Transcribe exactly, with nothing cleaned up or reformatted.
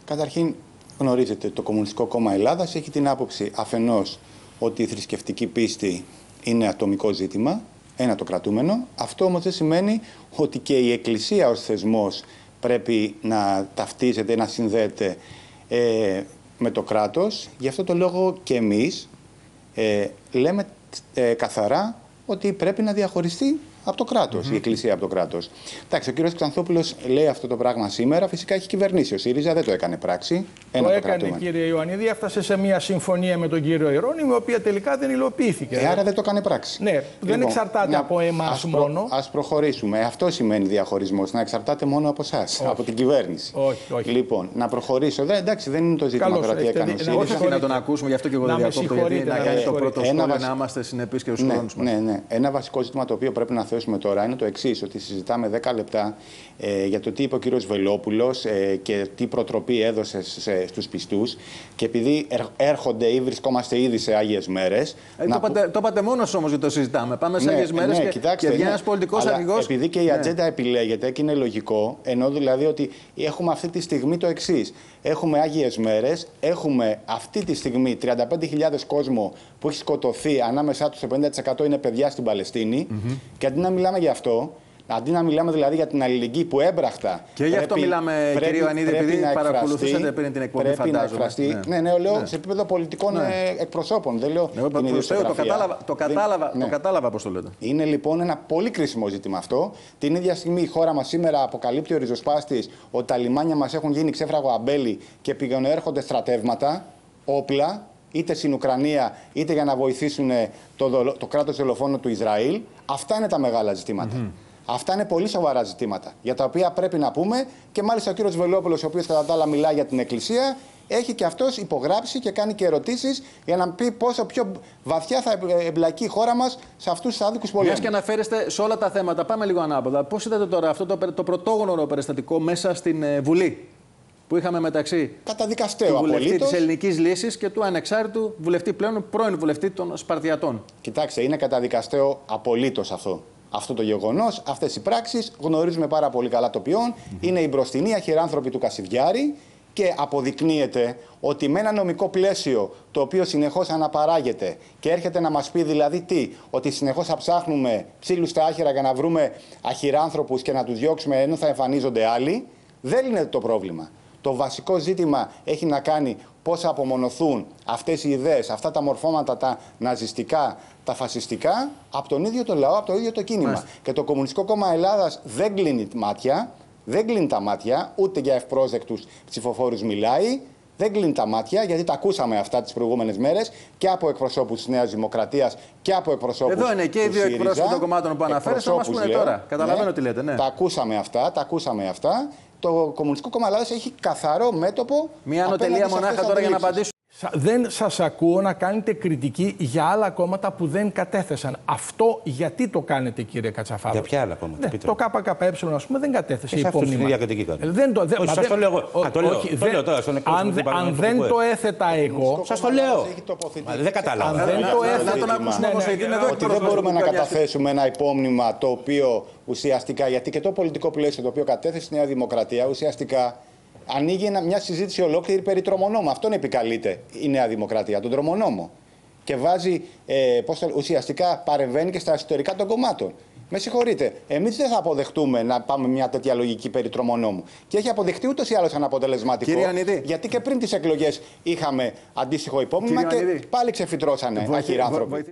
Καταρχήν, γνωρίζετε, το Κομμουνιστικό Κόμμα Ελλάδας έχει την άποψη αφενός ότι η θρησκευτική πίστη είναι ατομικό ζήτημα, ένα το κρατούμενο. Αυτό όμως δεν σημαίνει ότι και η Εκκλησία ως θεσμός πρέπει να ταυτίζεται, να συνδέεται ε, με το κράτος. Γι' αυτό το λόγο και εμείς ε, λέμε ε, καθαρά ότι πρέπει να διαχωριστεί από το κράτος, mm-hmm. η Εκκλησία από το κράτος. Εντάξει, ο κύριος Ξανθόπουλος λέει αυτό το πράγμα σήμερα. Φυσικά έχει κυβερνήσει. Ο ΣΥΡΙΖΑ δεν το έκανε πράξη. Το έκανε, το κύριε Ιωαννίδη, έφτασε σε μια συμφωνία με τον κύριο Ιερώνυμο, η οποία τελικά δεν υλοποιήθηκε. Ε, άρα δεν το έκανε πράξη. Ναι, λοιπόν, δεν εξαρτάται να, από εμάς προ, μόνο. Ας προχωρήσουμε. Αυτό σημαίνει διαχωρισμός. Να εξαρτάται μόνο από εσάς, από την κυβέρνηση. Όχι, όχι. Λοιπόν, να προχωρήσω. Δεν, εντάξει, δεν είναι το ζήτημα τώρα τι έκανε ο ΣΥΡΙΖΑ. Όχι να τον ακούσουμε, γι' αυτό και εγώ δεν διακόπτω. Να κάνει το πρώτο σχόλιο, να είμαστε συνεπείς και στους χρόνους μας. Ναι, ναι. Ένα βασικό ζήτημα το οποίο πρέπει να θέσουμε τώρα είναι το εξής, ότι συζητάμε δέκα λεπτά ε, για το τι είπε ο κύριος Βελόπουλος ε, και τι προτροπή έδωσε σε, στους πιστούς. Και επειδή έρχονται ή βρισκόμαστε ήδη σε Άγιες Μέρες. Ε, το, πάτε, το πάτε μόνος όμως γιατί το συζητάμε. Πάμε σε ναι, Άγιες Μέρες ναι, και, κοιτάξτε, και βγαίνει ναι, ένας πολιτικός αρχηγός. Επειδή και η ατζέντα ναι. επιλέγεται και είναι λογικό, ενώ δηλαδή ότι έχουμε αυτή τη στιγμή το εξής. Έχουμε Άγιες Μέρες, έχουμε αυτή τη στιγμή τριάντα πέντε χιλιάδες κόσμο που έχει σκοτωθεί, ανάμεσά τους το πενήντα τοις εκατό είναι παιδιά στην Παλαιστίνη. Mm-hmm. Και αντί να μιλάμε γι' αυτό, αντί να μιλάμε δηλαδή για την αλληλεγγύη που έμπραχτα. Και γι' αυτό μιλάμε, κύριε Ιωαννίδη, επειδή παρακολουθούσατε πριν την εκπομπή, φαντάζομαι. Ναι, ναι, ναι, λέω ναι. σε επίπεδο πολιτικών ναι. εκπροσώπων. Δεν λέω. Ναι, την το κατάλαβα, το κατάλαβα, ναι. το κατάλαβα πώς το λέτε. Είναι λοιπόν ένα πολύ κρίσιμο ζήτημα αυτό. Την ίδια στιγμή η χώρα μας σήμερα αποκαλύπτει ο ριζοσπάστης ότι τα λιμάνια μας έχουν γίνει ξέφραγο αμπέλι και πηγαινοέρχονται στρατεύματα, όπλα, είτε στην Ουκρανία, είτε για να βοηθήσουν το, το, το κράτος δολοφόνο του Ισραήλ. Αυτά είναι τα μεγάλα ζητήματα. Mm-hmm. Αυτά είναι πολύ σοβαρά ζητήματα, για τα οποία πρέπει να πούμε και μάλιστα ο κύριος Βελόπουλος, ο οποίος κατά τα άλλα μιλάει για την Εκκλησία, έχει και αυτός υπογράψει και κάνει και ερωτήσεις για να πει πόσο πιο βαθιά θα εμπλακεί η χώρα μας σε αυτούς τους άδικους πολέμους. Μιας και αναφέρεστε σε όλα τα θέματα, πάμε λίγο ανάποδα. Πώς είδατε τώρα αυτό το, το πρωτόγνωρο περιστατικό μέσα στην ε, Βουλή που είχαμε μεταξύ του βουλευτή της Ελληνικής Λύσης και του ανεξάρτητου βουλευτή πλέον, πρώην βουλευτή των Σπαρτιατών? Κοιτάξτε, είναι καταδικαστέο απολύτως αυτό. Αυτό το γεγονός, αυτές οι πράξεις, γνωρίζουμε πάρα πολύ καλά το ποιόν, mm-hmm. είναι οι μπροστινοί αχυράνθρωποι του Κασιδιάρη και αποδεικνύεται ότι με ένα νομικό πλαίσιο το οποίο συνεχώς αναπαράγεται και έρχεται να μας πει δηλαδή τι, ότι συνεχώς θα ψάχνουμε ψήλους στα άχυρα για να βρούμε αχυράνθρωπους και να τους διώξουμε ενώ θα εμφανίζονται άλλοι, δεν είναι το πρόβλημα. Το βασικό ζήτημα έχει να κάνει πώς θα απομονωθούν αυτές οι ιδέες, αυτά τα μορφώματα, τα ναζιστικά, τα φασιστικά, από τον ίδιο το λαό, από το ίδιο το κίνημα. Μάλιστα. Και το Κομμουνιστικό Κόμμα Ελλάδας δεν κλείνει μάτια, δεν κλείνει τα μάτια, ούτε για ευπρόσδεκτους ψηφοφόρους μιλάει, δεν κλείνει τα μάτια, γιατί τα ακούσαμε αυτά τις προηγούμενες μέρες και από εκπροσώπους της Νέας Δημοκρατίας και από εκπροσώπους του ΣΥΡΙΖΑ. Εδώ είναι και οι δύο εκπρόσωποι των κομμάτων που αναφέρεστε, θα μας πούνε τώρα. Καταλαβαίνω ναι, τι λέτε. Ναι. Τα ακούσαμε αυτά, τα ακούσαμε αυτά. Το Κομμουνιστικό Κόμμα Ελλάδας έχει καθαρό μέτωπο. Μία ανωτελεία μονάχα τώρα για να απαντήσω. Δεν σας ακούω να κάνετε κριτική για άλλα κόμματα που δεν κατέθεσαν. Αυτό γιατί το κάνετε, κύριε Κατσαφάδο? Για ποια άλλα κόμματα? Ναι, το ΚΚΕ, ας πούμε, δεν κατέθεσε υπόμνημα. Δεν το λέω. Σας το λέω. Αν δεν το έθετα εγώ. Σας το λέω. Δεν κατάλαβα. Αν δεν το έθετα. Ότι δεν μπορούμε να καταθέσουμε ένα υπόμνημα το οποίο ουσιαστικά, γιατί και το πολιτικό πλαίσιο το οποίο κατέθεσε η Νέα Δημοκρατία ουσιαστικά ανοίγει μια συζήτηση ολόκληρη περί τρομονόμου. Αυτόν επικαλείται η Νέα Δημοκρατία, τον τρομονόμο. Και βάζει, ε, πώς το, ουσιαστικά παρεμβαίνει και στα εσωτερικά των κομμάτων. Με συγχωρείτε, εμείς δεν θα αποδεχτούμε να πάμε μια τέτοια λογική περί τρομονόμου. Και έχει αποδεχτεί ούτως ή άλλως αναποτελεσματικό. Γιατί και πριν τις εκλογές είχαμε αντίστοιχο υπόμνημα και πάλι ξεφυτρώσανε αχυράνθρωποι.